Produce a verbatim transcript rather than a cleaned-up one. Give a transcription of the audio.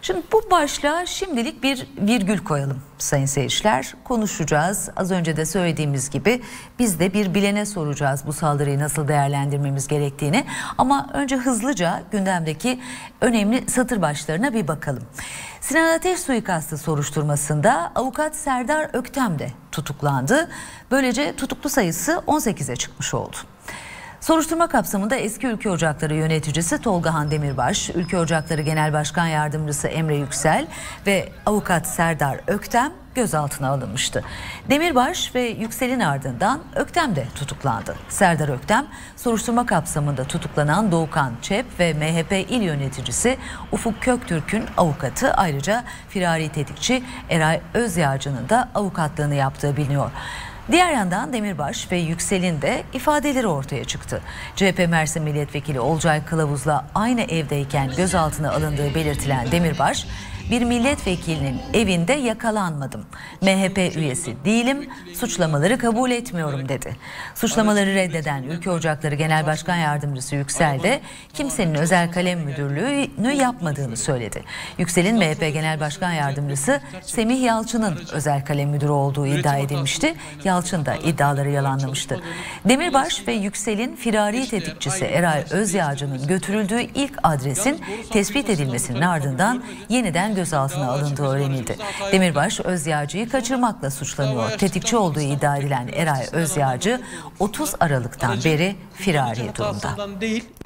Şimdi bu başlığa şimdilik bir virgül koyalım sayın seyirciler. Konuşacağız. Az önce de söylediğimiz gibi biz de bir bilene soracağız bu saldırıyı nasıl değerlendirmemiz gerektiğini. Ama önce hızlıca gündemdeki önemli satır başlarına bir bakalım. Sinan Ateş suikastı soruşturmasında avukat Serdar Öktem de tutuklandı. Böylece tutuklu sayısı on sekize çıkmış oldu. Soruşturma kapsamında eski Ülke Ocakları yöneticisi Tolgahan Demirbaş, Ülke Ocakları Genel Başkan Yardımcısı Emre Yüksel ve avukat Serdar Öktem gözaltına alınmıştı. Demirbaş ve Yüksel'in ardından Öktem de tutuklandı. Serdar Öktem, soruşturma kapsamında tutuklanan Doğukan Çep ve M H P il yöneticisi Ufuk Köktürk'ün avukatı, ayrıca firari tetikçi Eray Özyağcı'nın da avukatlığını yaptığı biliniyor. Diğer yandan Demirbaş ve Yüksel'in de ifadeleri ortaya çıktı. C H P Mersin Milletvekili Olcay Kılavuz'la aynı evdeyken gözaltına alındığı belirtilen Demirbaş, bir milletvekilinin evinde yakalanmadım. M H P üyesi değilim, suçlamaları kabul etmiyorum dedi. Suçlamaları reddeden Ülke Ocakları Genel Başkan Yardımcısı Yüksel de kimsenin özel kalem müdürlüğünü yapmadığını söyledi. Yüksel'in M H P Genel Başkan Yardımcısı Semih Yalçın'ın özel kalem müdürü olduğu iddia edilmişti. Yalçın da iddiaları yalanlamıştı. Demirbaş ve Yüksel'in firari tetikçisi Eray Özyağcı'nın götürüldüğü ilk adresin tespit edilmesinin ardından yeniden gözaltına alındığı öğrenildi. Demirbaş, Özyağcı'yı kaçırmakla suçlanıyor. Tetikçi olduğu iddia edilen Eray Özyağcı otuz Aralık'tan beri firari durumda.